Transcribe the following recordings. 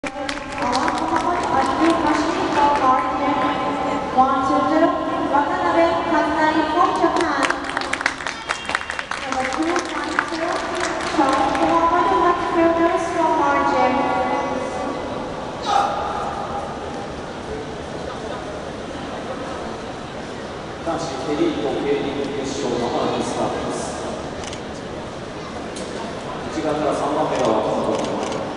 男子エリート競輪決勝まもなくスタートです。内側から3番目が若者。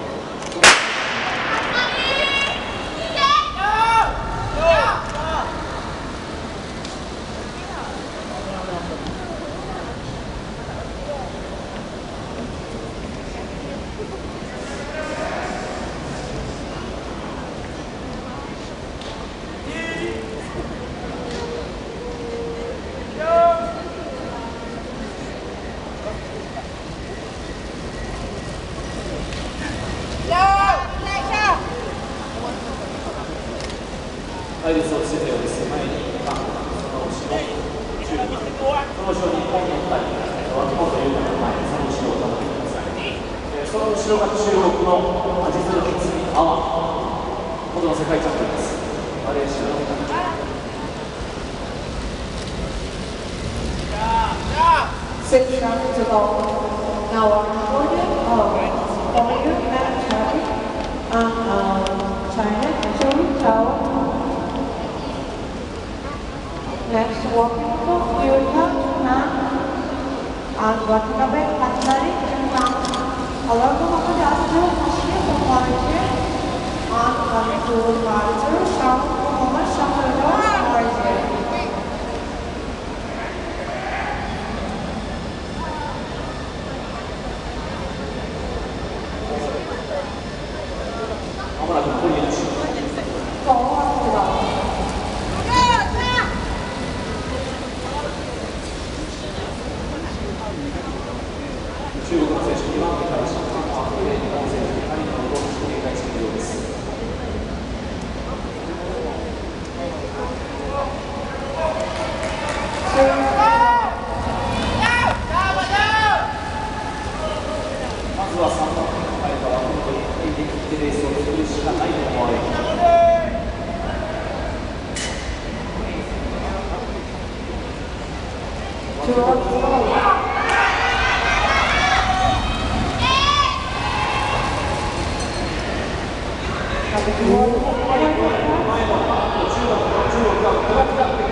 隊列をつけたようです。前にその後ろ中その後ろに本人2人、脇本優太の前にその後ろを保ってください。その後ろが中国のアジズル・キツミ・アワン、元の世界チャンピオンです。マレーシアの Section to go. Now on for you and Charlie and China to Chao. Next walking to Yuta and Watanabe Hatari Japan. Along the way, the other machine for origin and coming to Marzer, Shao, Muhammad Shahar, origin. まもなく残り1周。中国の選手2番目から新幹線を運んで日本選手2人の動きを警戒しているようです。まずは3番目の前から本当にできてレースを作るしかないと思われる。前の中国が下って